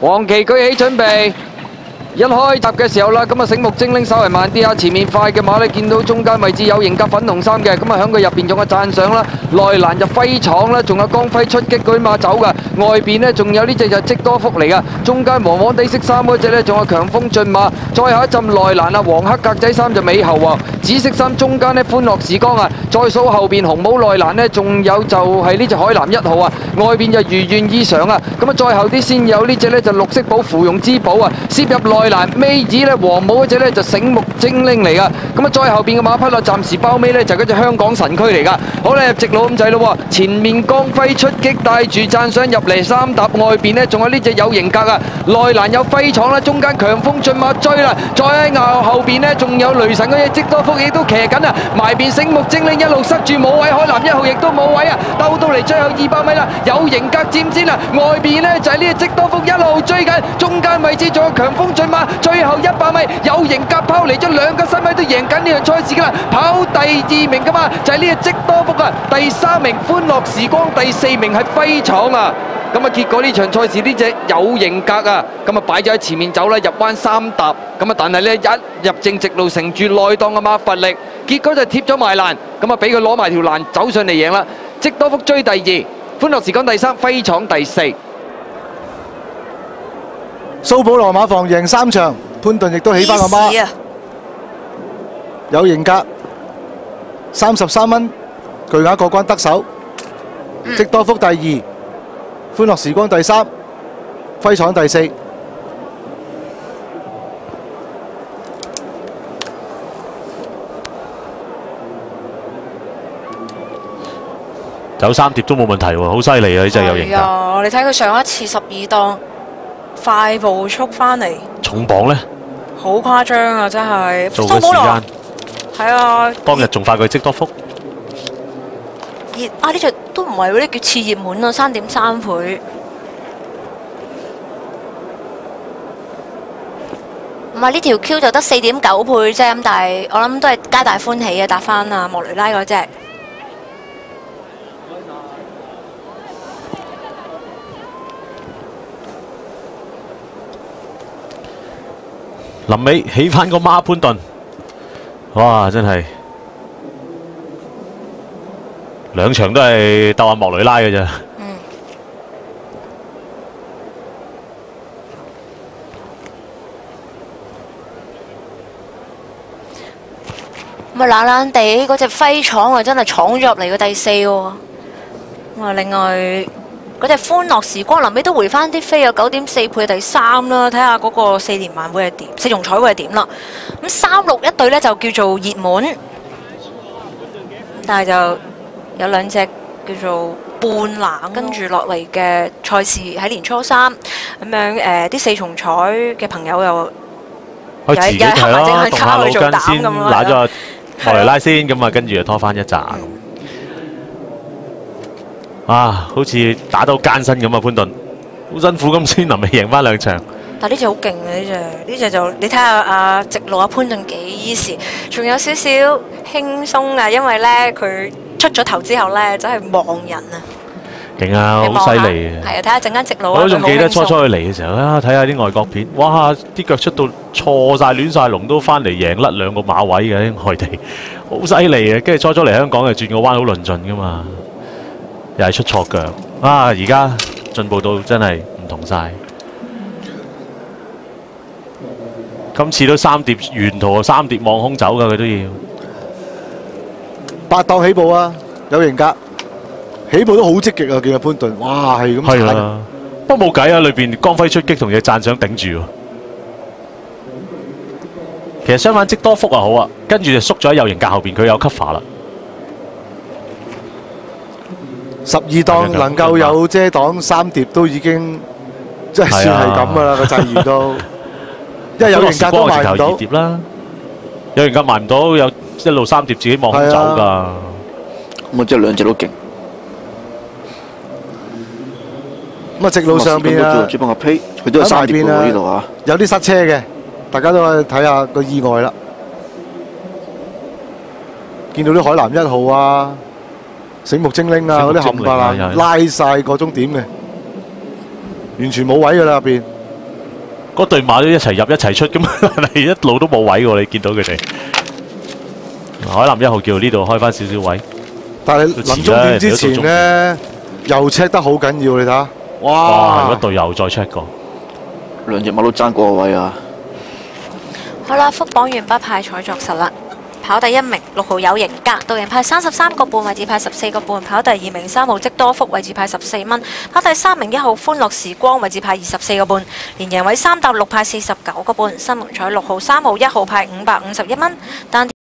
黃旗舉起準備。一開閘嘅時候啦，咁啊醒目精靈稍為慢啲啊，前面快嘅馬咧見到中間位置有型格粉紅衫嘅，咁啊響佢入邊仲有讚賞啦，內欄就輝闖啦，仲有光輝出擊嗰啲馬走噶，外邊呢仲有呢隻就積多福嚟噶，中間黃黃地色衫嗰隻呢仲有強風駿馬，再下一陣內欄啊黃黑格仔衫就尾後喎，紫色衫中間呢歡樂時光啊，再數後邊紅帽內欄呢仲有就係呢隻海南1號啊，外邊就如願以償啊，咁啊再後啲先有呢隻呢就綠色寶芙蓉之寶啊，攝入內欄尾子咧黃帽嗰隻咧就醒目精靈嚟噶，咁啊再後邊嘅馬匹啦，暫時包尾咧就嗰隻香港神駒嚟噶。好咧，入直路咁滯咯，前面光輝出擊帶住讚賞入嚟三搭，外邊呢仲有呢隻有型格啊，內欄有輝闖啦，中間強風駿馬追啦，再喺後邊呢仲有雷神嗰隻積多福亦都騎緊啊，埋邊醒目精靈一路塞住冇位，海南1號亦都冇位啊，兜到嚟最後200米啦，有型格佔先啦，外邊呢就係呢隻積多福一路追緊，中間位置仲有強風駿馬。最後100米有型格拋離咗2個身位都贏緊呢場賽事㗎啦，跑第2名㗎嘛就係呢隻積多福啊，第3名歡樂時光，第4名係輝闖啊。咁啊結果呢場賽事呢隻有型格啊，咁啊擺咗喺前面走啦，入彎3踏，咁啊但係呢一入正直路乘住內檔嘅馬乏力，結果就貼咗埋欄，咁啊俾佢攞埋條欄走上嚟贏啦。積多福追第2，歡樂時光第3，輝闖第4。 蘇保羅馬房贏3場，潘頓亦都起翻個孖，有型格33蚊，巨額過關得手。積多福第2，歡樂時光第3，輝闖第4。 走3碟都冇問題喎，好犀利啊！呢隻有型格。 你睇佢上一次12檔。快步速翻嚟， 重磅呢？ 好誇張啊！真係做嘅時間係啊， 當日仲快過積多福。 呢隻都唔係嗰啲叫次熱門啊，3.3倍。唔係呢條 Q 就得4.9倍啫，咁但係我諗都係皆大歡喜嘅，搭翻啊莫雷拉嗰隻。 臨尾起翻個孖潘頓，哇！真係2場都係鬥阿莫雷拉嘅啫。 咁啊懶懶地嗰隻輝闖啊，真係闖咗入嚟嘅第4喎。咁啊另外。嗰隻歡樂時光臨尾都回翻啲飛，有9.4倍第3啦，睇下嗰個4連環會係點，4重彩會係點啦。咁361隊呢就叫做熱門，但係就有2隻叫做半冷，跟住落嚟嘅賽事喺年初3咁樣啲4重彩嘅朋友又自己係咯，動下腦筋先揦咗莫雷拉先，咁啊跟住就拖翻一紮。啊，好似打到艱辛咁啊！潘頓好辛苦咁先臨尾贏翻2場。 但呢隻好勁嘅呢隻就你睇下阿直路阿潘頓幾時，仲有少少輕鬆啊！因為咧佢出咗頭之後咧，真係望人啊！ 勁啊，好犀利啊！ 係啊，睇下陣間直路我都仲記得初佢嚟嘅時候啊，睇下啲外國片，哇！啲腳出到錯晒亂晒龍都翻嚟贏甩2個馬位嘅啲外地，好犀利啊！跟住初嚟香港就轉個彎好論盡噶嘛。又係出錯腳啊！而家進步到真係唔同晒。今次都3碟沿途3碟望空走㗎，佢都要 8檔起步啊！有型格，起步都好積極啊！見阿潘頓，哇係咁踩。係啊， 不過冇計啊！裏邊光輝出擊同隻讚賞頂住喎。其實相反積多福啊好啊，跟住就縮咗喺有型格後邊，佢有 cover 啦。 12檔能夠有遮擋3碟都已經即係算係咁噶啦個際遇都，因為有型格都賣唔到。碟啦，有型格賣唔到，有一路3碟自己望空走㗎。咁啊，即係2隻都勁。咁啊，直路上邊啊，主幫我批，佢都有3碟喎呢度啊，有啲塞車嘅，大家都可以睇下個意外啦。見到啲海南1號啊！醒目精靈啊！嗰啲冚唪唥拉晒個終點嘅，完全冇位㗎啦入邊。 嗰對馬都一齊入一齊出咁，但係一路都冇位喎。你見到佢哋海南1號叫呢度開翻少少位， 但係臨終點之前咧，又 check 得好緊要，你睇下， 哇！嗰度又再 check 過， 兩隻馬都爭嗰個位啊！ 好啦，福榜完畢，派彩作實啦。跑第一名6號有型格，導贏派33個半，位置派14個半。跑第二名3號積多福，位置派14蚊。跑第三名1號歡樂時光，位置派24個半。連贏位3搭6派49個半。新蒙彩6號3號1號派551蚊。單